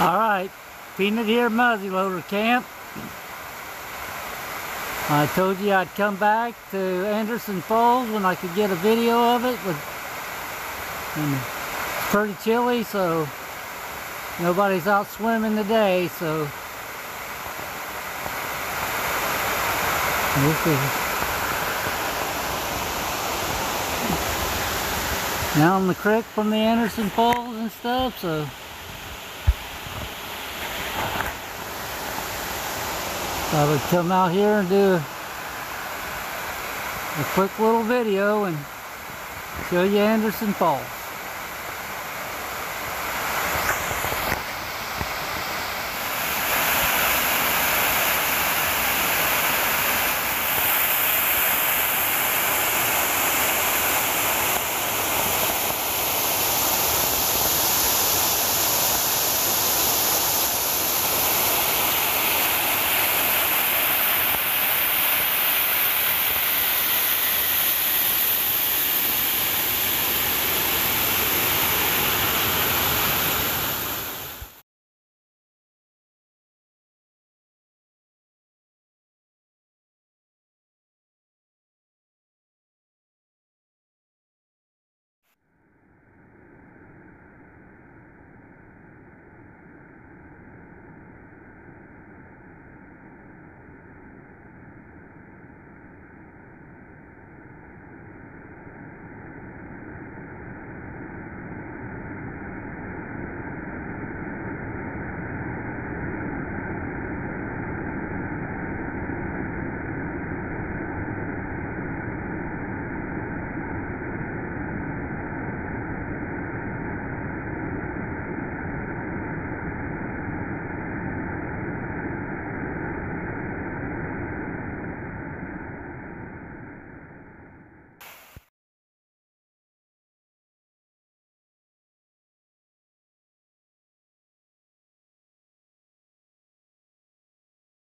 Alright, Peanut here, muzzleloader camp. I told you I'd come back to Anderson Falls when I could get a video of it. And it's pretty chilly, so nobody's out swimming today, so we'll see. Down the creek from the Anderson Falls and stuff, so I would come out here and do a quick little video and show you Anderson Falls.